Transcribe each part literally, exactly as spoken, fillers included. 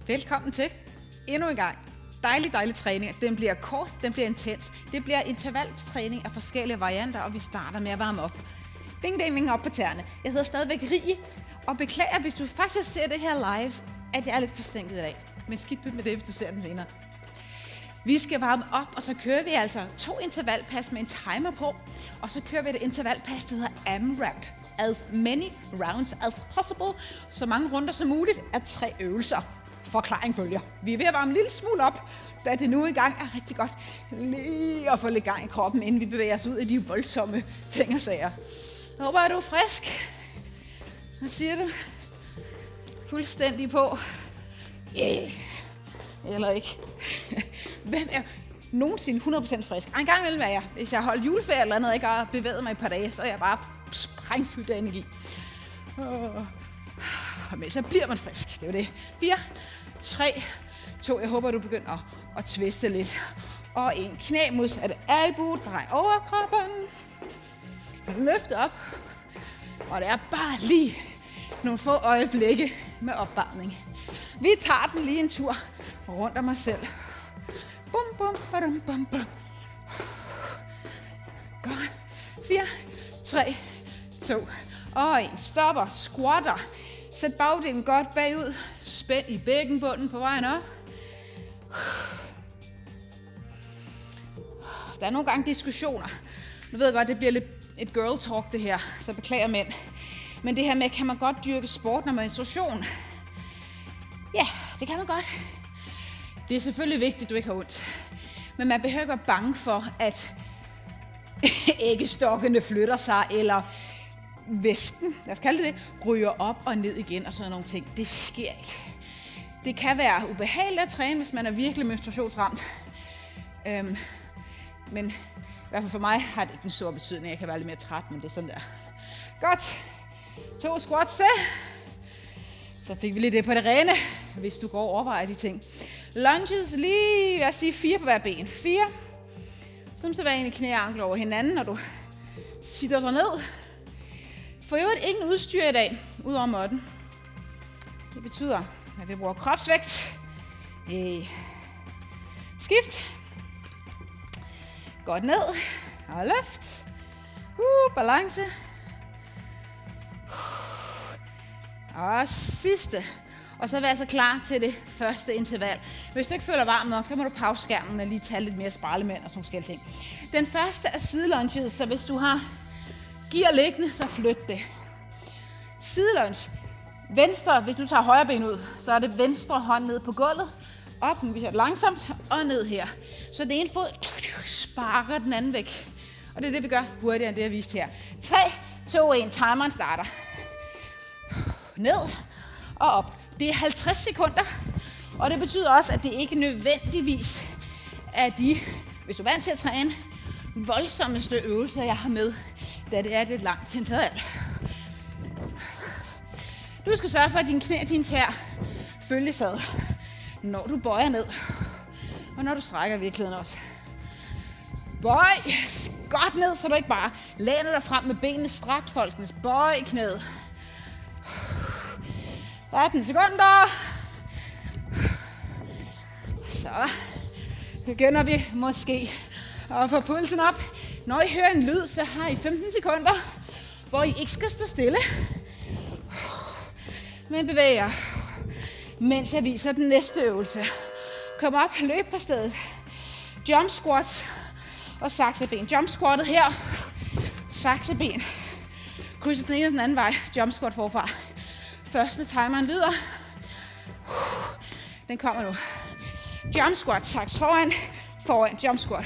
Velkommen til endnu en gang. Dejlig, dejlig træning. Den bliver kort, den bliver intens. Det bliver intervaltræning af forskellige varianter, og vi starter med at varme op. Ding, ding, ding op på tæerne. Jeg hedder stadigvæk Rie, og beklager, hvis du faktisk ser det her live, at jeg er lidt forsinket i dag. Men skidt pyt med det, hvis du ser den senere. Vi skal varme op, og så kører vi altså to intervalpas med en timer på, og så kører vi et intervalpas, der hedder AMRAP. As many rounds as possible. Så mange runder som muligt af tre øvelser. Forklaring følger. Vi er ved at varme en lille smule op, da det nu i gang er rigtig godt lige at få lidt gang i kroppen, inden vi bevæger os ud i de voldsomme ting og sager. Jeg håber, at du er frisk. Hvad siger du? Fuldstændig på. Yeah. Eller ikke. Hvem er nogensinde hundrede procent frisk? En gang imellem er jeg. Hvis jeg har holdt juleferie eller andet, og ikke har bevæget mig et par dage, så er jeg bare sprængfyldt af energi. Men så bliver man frisk. Det er jo det. fire, tre, to. Jeg håber, du begynder at, at twiste lidt. Og en knæ modsat albue. Drej overkroppen. Løft op. Og det er bare lige nogle få øjeblikke med opvarmning. Vi tager den lige en tur rundt om mig selv. Bum, bum, badum, bum, bum. Godt. fire, tre, to. Og en. Stopper. Squatter. Sæt bagdelen godt bagud. Spænd i bækkenbunden på vejen op. Der er nogle gange diskussioner. Nu ved jeg godt, det bliver lidt et girl talk det her, så beklager mænd. Men det her med, kan man godt dyrke sport, når man er i menstruation? Ja, det kan man godt. Det er selvfølgelig vigtigt, at du ikke har ondt. Men man behøver ikke være bange for, at æggestokkene flytter sig, eller væsken, lad os kalde det, ryger op og ned igen og sådan nogle ting. Det sker ikke. Det kan være ubehageligt at træne, hvis man er virkelig menstruationsramt. Øhm, men i hvert fald for mig har det ikke en stor betydning. Jeg kan være lidt mere træt, men det er sådan der. Godt. To squats til. Så fik vi lige det på det rene, hvis du går og overvejer de ting. Lunges lige, jeg sige fire på hver ben. Fire. Som så var en i knæ og ankler over hinanden, når du sitter dig ned. For øvrigt ingen udstyr i dag, ud over måtten. Det betyder, at vi bruger kropsvægt. Øh. Skift. Godt ned. Og løft. Uh, balance. Og sidste. Og så er vi altså klar til det første interval. Hvis du ikke føler varm nok, så må du pause skærmen og lige tage lidt mere sprælemænd og sådan forskellige ting. Den første er sidelunges, så hvis du har gear liggende, så flyt det. Sidelunge. Venstre, hvis du tager højre ben ud, så er det venstre hånd ned på gulvet. Op, nu viser det langsomt, og ned her. Så det ene fod sparker den anden væk. Og det er det, vi gør hurtigere end det, jeg viste her. tre, to, et, timeren starter. Ned og op. Det er halvtreds sekunder, og det betyder også, at det ikke nødvendigvis er de, hvis du er vant til at træne, voldsomste øvelser, jeg har med, da det er lidt langt interval. Du skal sørge for, at dine knæ og dine tæer følges ad, når du bøjer ned, og når du strækker virkeligheden også. Bøj godt ned, så du ikke bare læner dig frem med benene strakt, folkens. Bøj knæet. atten sekunder. Så begynder vi måske at få pulsen op. Når I hører en lyd, så har I femten sekunder, hvor I ikke skal stå stille. Men bevæg jer, mens jeg viser den næste øvelse. Kom op, løb på stedet. Jump squats og sakseben. Jump squattet her. Sakseben. Krydset den ene og den anden vej. Jump squat forfra. Første timeren lyder. Den kommer nu. Jump squat, saks foran, foran, jump squat.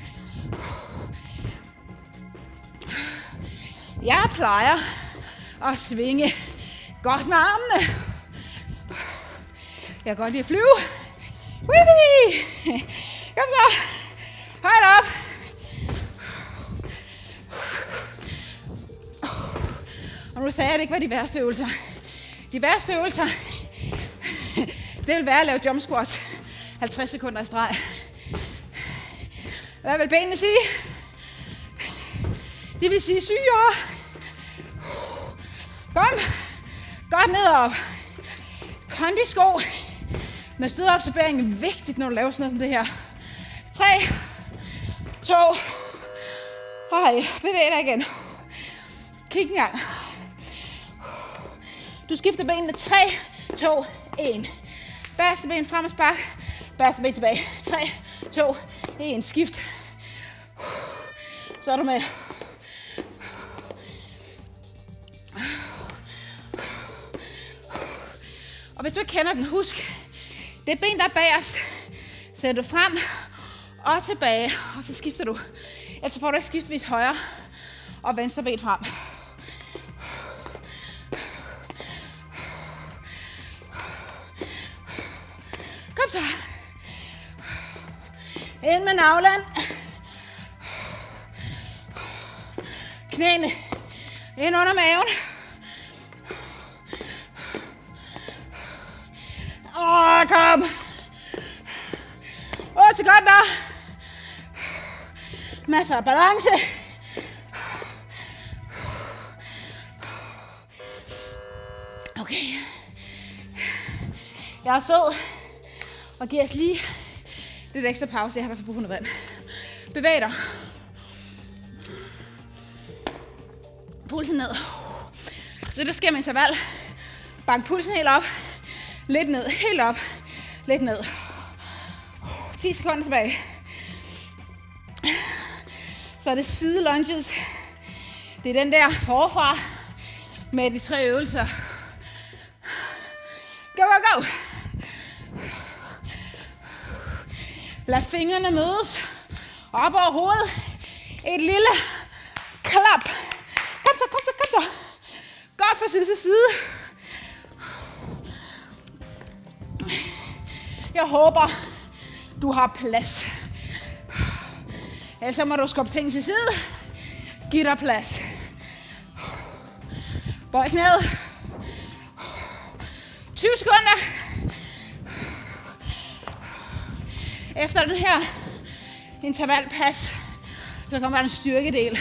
Jeg plejer at svinge godt med armene. Jeg kan godt lide at flyve. Whee! Kom så. Højt op. Og nu sagde jeg, at det ikke var de værste øvelser. De værste øvelser, det vil være at lave jump squats halvtreds sekunder i streg. Hvad vil benene sige? Det vil sige syre. Kom. Godt ned op. Kondisko. Men stødopservering er vigtigt, når du laver sådan noget som det her. tre, to, og et. Bevæg dig igen. Kig en gang. Du skifter benene. tre, to, et. Bagerste ben frem og spark. Bagerste ben tilbage. tre, to, et. Skift. Så er du med. Og hvis du ikke kender den, husk, det er ben, der er bagerst. Sætter du frem og tilbage, og så skifter du. Ellers får du ikke skiftvis højre og venstre ben frem. Kom så. Ind med navlen. Knæene ind under maven. Åh, kom. otte sekunder. Masser af balance. Okay. Jeg er sød. Og giver os lige lidt ekstra pause. Jeg har i hvert fald brug for noget vand. Bevæg dig. Pulsen ned. Så det sker med interval. Bank pulsen helt op. Lidt ned. Helt op. Lidt ned. ti sekunder tilbage. Så er det side lunges. Det er den der forfra med de tre øvelser. Go, go, go. Lad fingrene mødes. Op over hovedet. Et lille klap. Kom så, kom så, kom så. Godt fra side til side. Jeg håber, du har plads. Ellers må du skubbe ting til side. Giv dig plads. Bøj knæet. tyve sekunder. Efter det her intervalpas, så kommer der en styrkedel.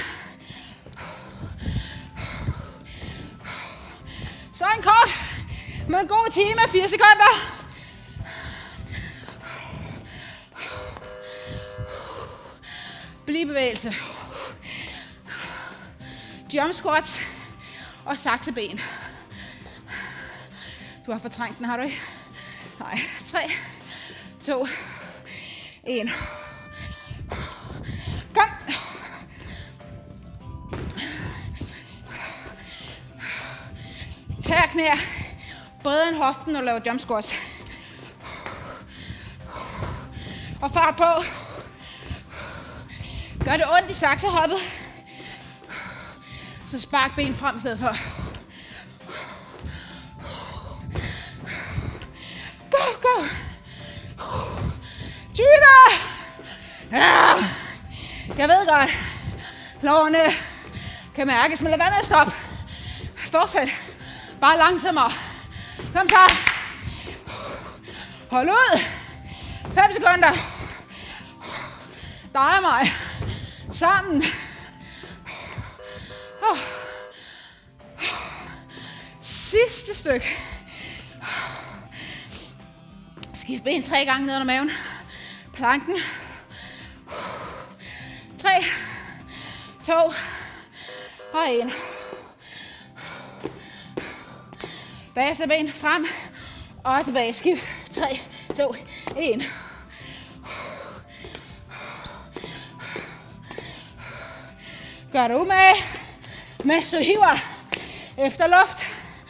Så en kort, med en god time, fire sekunder. Bliv bevægelse. Jump squats og sakseben. Du har fortrængt den, har du ikke? Nej. tre, to, et. Kom. Tag knæer bredere end hoften, når du laver jump squats. Og fart på. Gør det ondt i saksehoppet, så spark ben frem i stedet for. Go, go. tyve. Ja. Jeg ved godt, lårene kan mærkes, men lad være med at stoppe. Fortsæt. Bare langsommere. Kom så. Hold ud. fem sekunder. Dig og mig. Sammen. Oh. Sidste stykke. Skift ben tre gange ned under maven. Planken. tre, to og en. Bagerste ben frem og tilbage. Skift. tre, to, et. Gør det umage, mens du hiver efter luft.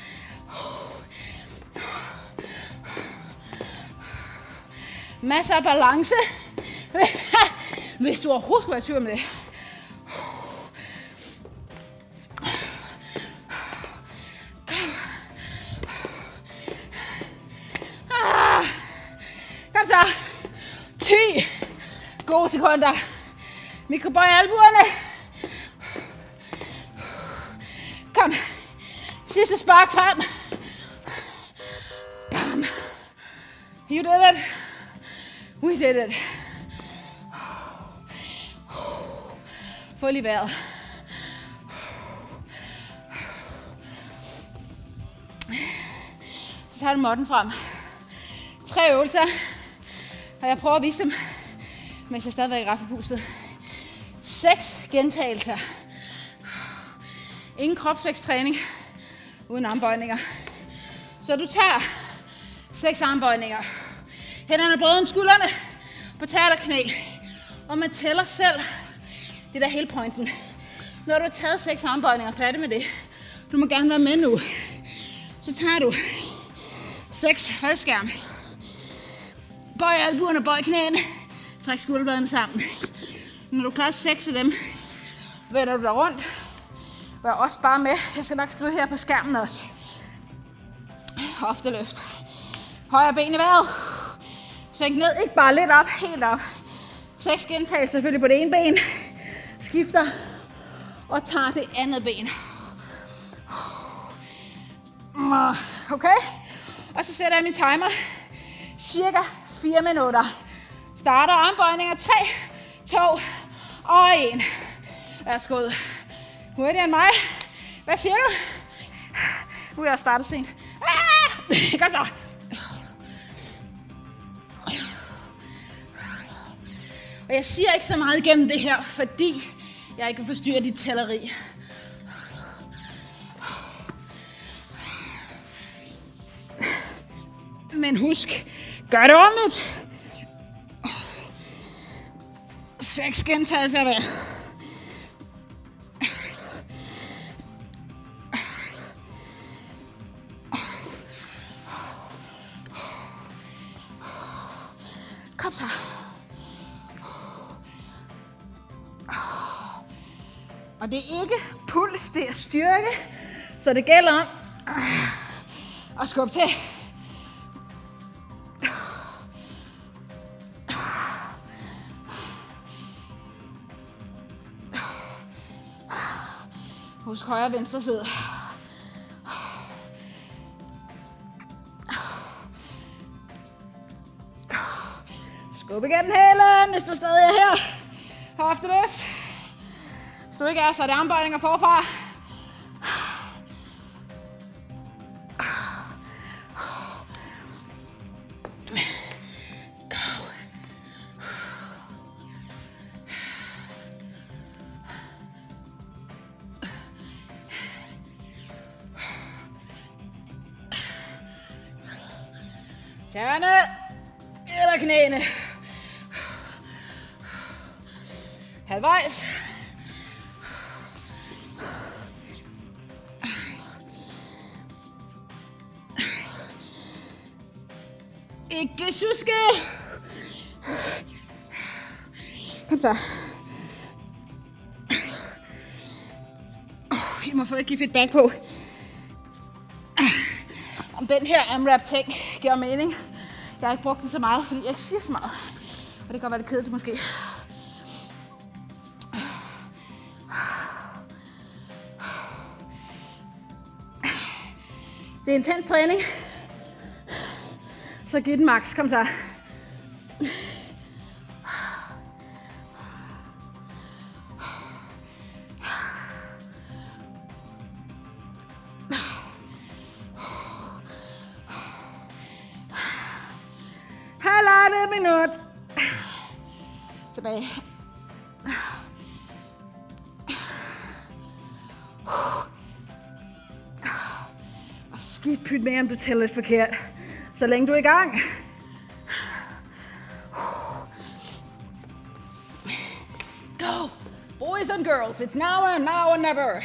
Masser af balance, hvis du overhovedet skulle være i tvivl om det. Kom så. ti gode sekunder. Mikrobøj albuerne. Kom. Sidste spark frem. Bam. You did it. We did it. Få lige vejret. Så har du måtten frem. tre øvelser, og jeg prøver at vise dem, mens jeg stadigvæk er ret forpustet. Seks gentagelser. Ingen kropsvægtstræning uden armbøjninger. Så du tager seks armbøjninger. Hænderne brød end skuldrene på tæer og knæ. Og man tæller selv. Det er der hele pointen. Når du har taget seks armbøjninger, færdig med det. Du må gerne være med nu. Så tager du seks faldskærm. Bøj albuerne, bøj knæene. Træk skulderbladene sammen. Når du klarer seks af dem, vender du dig rundt. Vær også bare med. Jeg skal nok skrive her på skærmen også. Hofteløft. Højre ben i vejret. Sænk ned, ikke bare lidt op, helt op. Seks gentagelser selvfølgelig på det ene ben. Skifter og tager det andet ben. Okay? Og så sætter jeg min timer. Cirka fire minutter. Starter armbøjninger. tre, to og en. Værsgo. Hurtigere end mig. Hvad siger du? Nu er jeg startet sent. Ah! Godt så. Og jeg siger ikke så meget igennem det her, fordi jeg ikke vil forstyrre dit tælleri. Men husk, gør det ordentligt. Seks gentagelser hver. Kom så. Og det er ikke puls, det er styrke. Så det gælder om at skubbe til. Husk højre og venstre side. Skub igennem hælen, hvis du stadig er her. Hofteløft. Hvis du ikke er, så er det armbøjninger forfra. Tæerne eller knæene. Halvvejs. Ikke suske. Kom så. I må få et give feedback på, om den her AMRAP ting giver mening. Jeg har ikke brugt den så meget, fordi jeg ikke siger så meget. Og det kan godt være lidt kedeligt måske. Det er intens træning. Så giv den max. Kom så. Halvandet minut. Tilbage. Og skidt pyt med, om du tæller lidt forkert. Så længe du er i gang. Go! Boys and girls, it's now and now and never.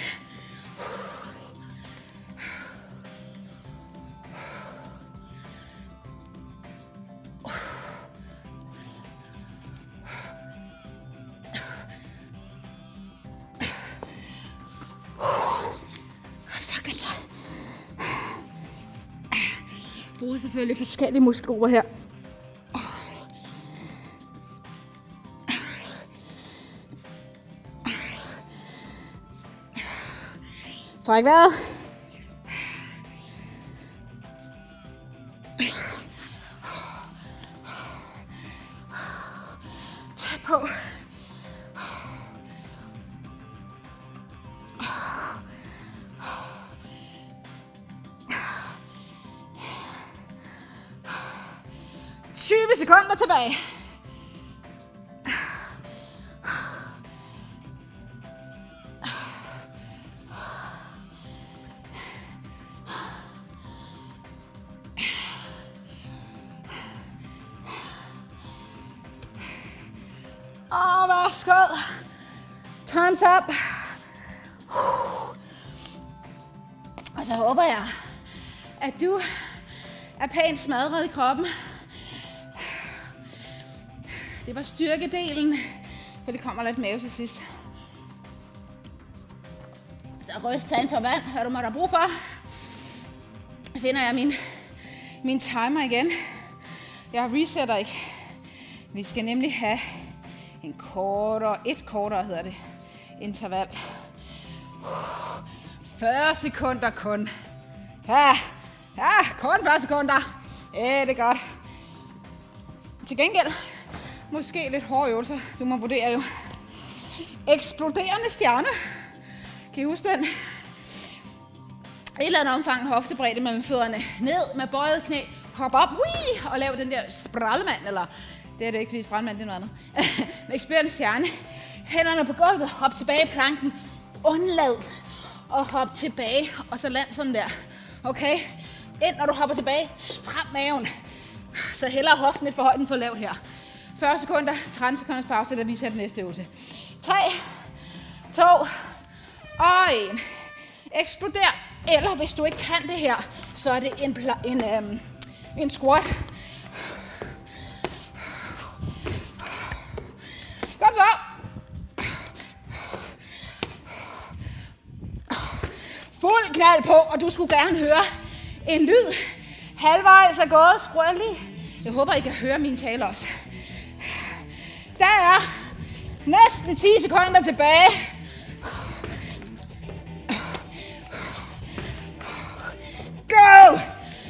Bruger selvfølgelig forskellige muskelgrupper her. Træk vejret. Tag på. tyve sekunder tilbage. Og værsgo. Time's up. Og så håber jeg, at du er pænt smadret i kroppen. Det var styrkedelen, for det kommer lidt mave til sidst. Så ryst, tag en tår vand, hvad du måtte have brug for. Så finder jeg min, min timer igen. Jeg resetter ikke. Vi skal nemlig have en kortere, et kortere hedder det, interval. fyrre sekunder kun. Ja, ja, kun fyrre sekunder. Ja, det er godt. Til gengæld, måske lidt hårde øvelser. Du må vurdere jo. Eksploderende stjerne. Kan I huske den? Et eller andet omfang hoftebredde mellem fødderne. Ned med bøjet knæ. Hop op. Wii, og lav den der sprallemand. Eller det er det ikke, fordi sprallemand det er noget andet. Med eksploderende stjerne. Hænderne på gulvet. Hop tilbage i planken. Undlad og hop tilbage. Og så land sådan der. Okay? Ind, når du hopper tilbage. Stram maven. Så hellere hoften lidt for højt end for lavt her. fyrre sekunder, tretten sekunders pause, da vi sætter næste øvelse. tre, to og en. Eksploder. Eller hvis du ikke kan det her, så er det en, en, øhm, en squat. Kom så. Fuld knald på, og du skulle gerne høre en lyd. Halvvejs er gået, skru lige. Jeg håber, I kan høre mine taler også. Der er næsten ti sekunder tilbage. Go!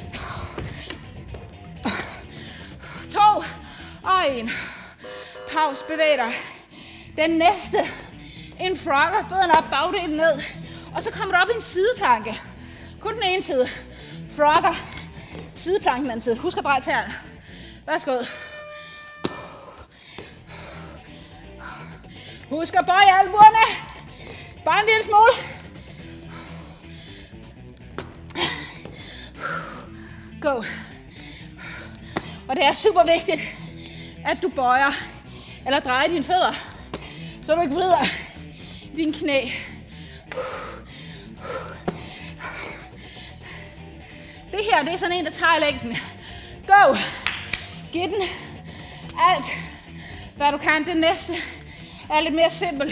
To og en. Pause, bevæg dig. Den næste. En frogger, fødderne op, bagdelen ned. Og så kommer du op i en sideplanke. Kun den ene side. Frogger. Sideplanken den anden side. Husk at dreje tæerne. Værsgo. Husk at bøje albuerne. Bare en lille smule. Go. Og det er super vigtigt, at du bøjer eller drejer dine fødder, så du ikke vrider dine knæ. Det her, det er sådan en, der tager i længden. Go. Giv den alt, hvad du kan. Det næste er lidt mere simpelt.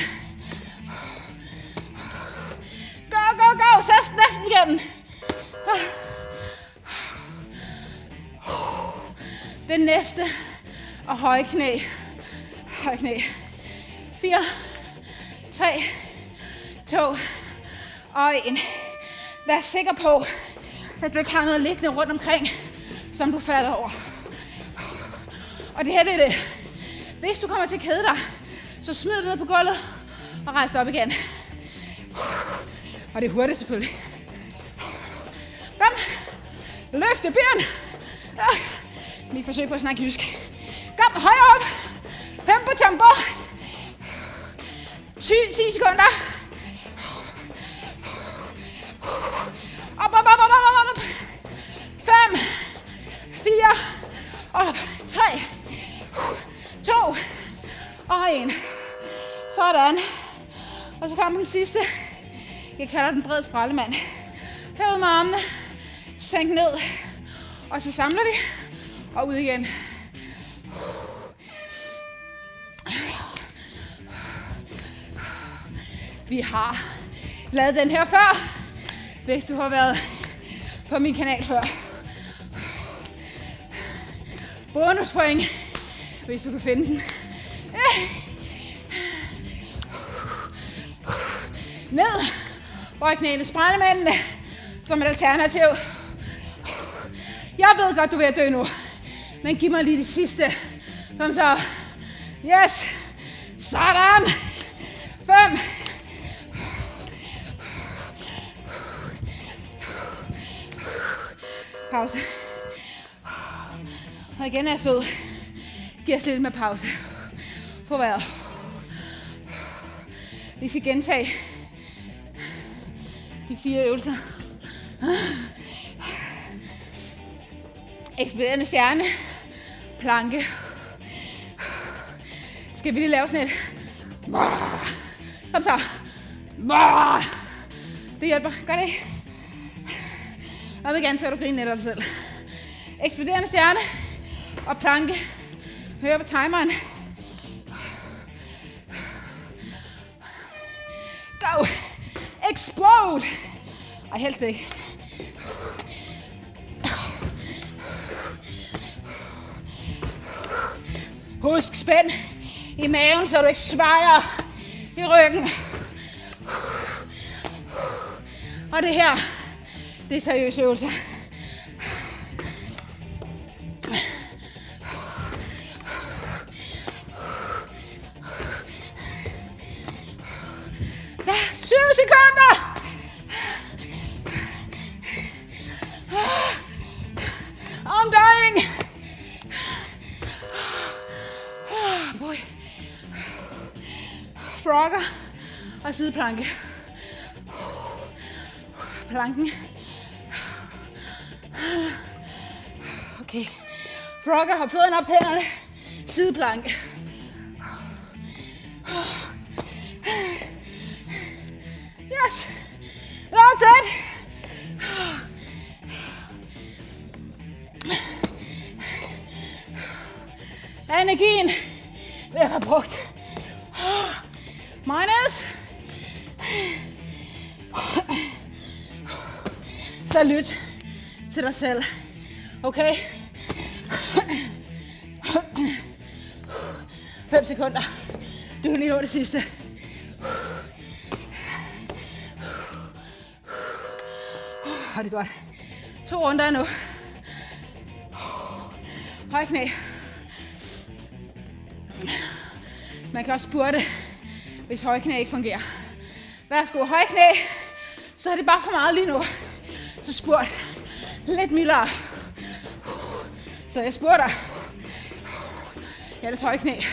Go, go, go. Så næsten igennem. Det næste og høje knæ. Høje knæ. fire, tre, to og en. Vær sikker på, at du ikke har noget liggende rundt omkring, som du falder over. Og det her, det er det. Hvis du kommer til at kede dig, så smid det ned på gulvet og rejs dig op igen. Og det er hurtigt selvfølgelig. Kom. Løft ben. Mit forsøg på at snakke jysk. Kom, højere op. Tempo, tempo. ti sekunder. Op, op, op, op, op, op. fem, fire, op, tre, to og en. Sådan. Og så kommer den sidste. Jeg kalder den bred sprallemand. Herud med armene. Sænk ned. Og så samler vi. Og ud igen. Vi har lavet den her før, hvis du har været på min kanal før. Bonuspoint, hvis du kan finde den. Ned. Bøj knæene, sprællemændene som et alternativ. Jeg ved godt, du er ved at dø nu. Men giv mig lige det sidste. Kom så. Yes. Sådan. Fem. Pause. Og igen er jeg sød. Giv os lidt med pause. Få vejret. Vi skal gentage de fire øvelser. Ekspederende stjerne. Planke. Skal vi lige lave sådan et... Kom så. Det hjælper. Gør det ikke? Og igen, så kan du grine lidt af dig selv. Ekspederende stjerne. Og planke. Hør på timeren. Go. Explode. Ej, helst ikke. Husk spænd i maven, så du ikke svajer i ryggen. Og det her, det er seriøse øvelser. Der er syv sekunder. I'm dying. Boy. Frogger og sideplanke. Planken. Okay. Frogger, hop fødderne op til hænderne. Sideplanke. Yes. That's it. Energien ved at have brugt. Minus. Så lyt til dig selv. Okay? Fem sekunder. Du kan lige nå det sidste. Har det godt. To runder nu. Høj knæ. Man kan også spurte, hvis høj knæ ikke fungerer. Værsgo, høj knæ. Så er det bare for meget lige nu. Så spurt. Lidt mildere. Så jeg spurter. Ja, det er høj knæ.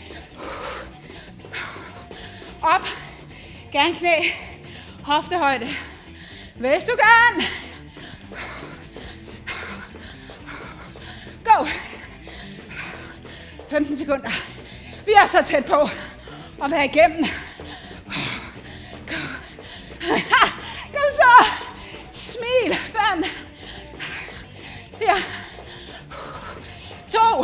Op. Gerne knæ. Hoftehøjde. Hvis du kan. Go. femten sekunder. Vi er så tæt på at være igennem. Kom så. Smil. Fem. Fire. To.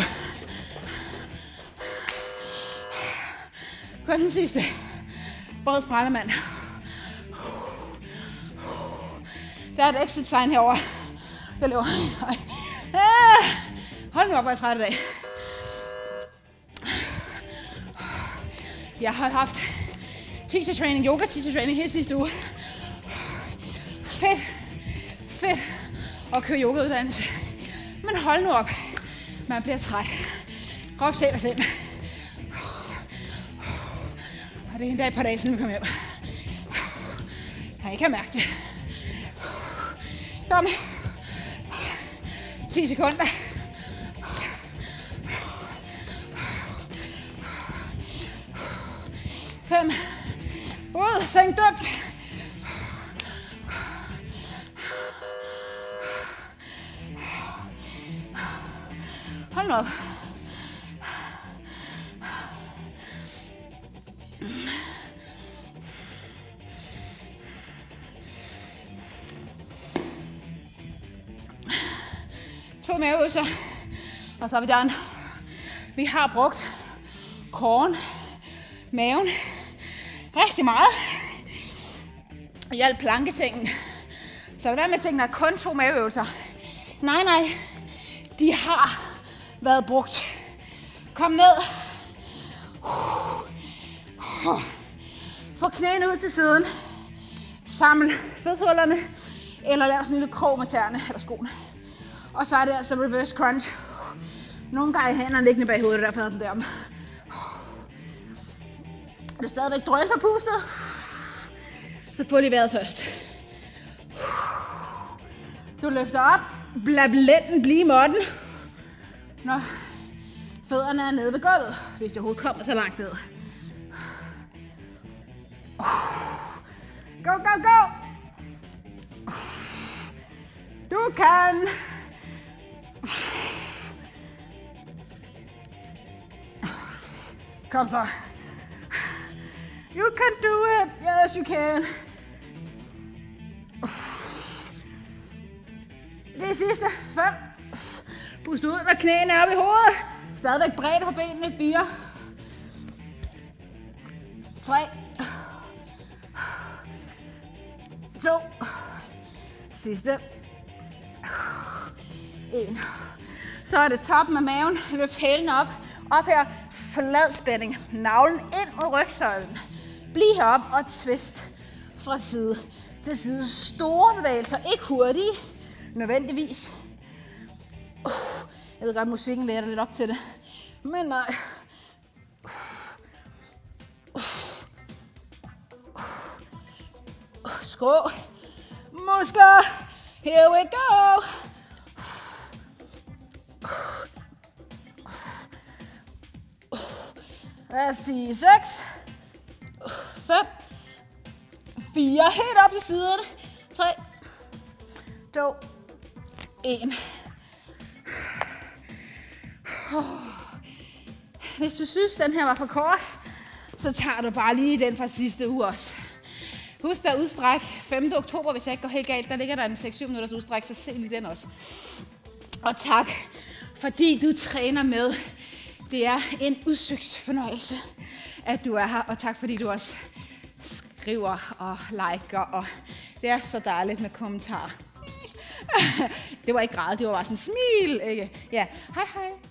Kun den sidste. Bred sprællemand. Der er et exit sign herovre. Jeg løber. Hold nu op, hvor jeg er træt i dag. Jeg har haft teacher training, yoga teacher training hele sidste uge. Fedt, fedt at køre yogauddannelse. Men hold nu op, man bliver træt. Krop selv og sind. Og det er en dag et par dage siden vi kom hjem. Jeg kan mærke det. Kom. ti sekunder. Fem. Ud. Sænk dybt. Hold nu op. To maveøvelser, og så er vi done. Vi har brugt koren, maven, rigtig meget i al planketingen. Så hvad med tingene er kun to maveøvelser? Nej, nej, de har været brugt. Kom ned. Få knæene ud til siden. Samle fedthullerne, eller lav sådan en lille krog med tæerne eller skoene. Og så er det altså reverse crunch. Nogle gange hænderne liggende bag hovedet, der er den der om. Er du stadigvæk drøn for pustet? Så få lige vejret først. Du løfter op. Lad lænden blive i måtten. når fødderne er nede ved gulvet, hvis jeg overhovedet kommer så langt ned. Go, go, go! Du kan! Kom så. You can do it. Yes, you can. Det sidste. Fem. Pust ud med knæene op i hovedet. Stadigvæk bredt på benene. Fire. Tre. To. Sidste. En. Så er det toppen af maven. Løft hælene op. Op her. Flad spænding. Navlen ind mod rygsøjlen. Bliv heroppe og twist fra side til side. Store bevægelser. Ikke hurtige. Nødvendigvis. Uh, jeg ved godt, at musikken lærer lidt op til det. Men nej. Uh, uh, uh, skrå. Muskler. Here we go. Lad os sige seks. fem. fire. Helt op til siden. tre. to. en. Hvis du synes, den her var for kort, så tager du bare lige den fra sidste uge også. Husk der udstræk femte oktober, hvis jeg ikke går helt galt. Der ligger der en seks syv minutters udstræk, så se lige den også. Og tak, fordi du træner med. Det er en udsøgsfornøjelse, at du er her. Og tak, fordi du også skriver og liker. Og det er så dejligt med kommentarer. Det var ikke græd, det var bare sådan smil, ikke? Ja, hej hej.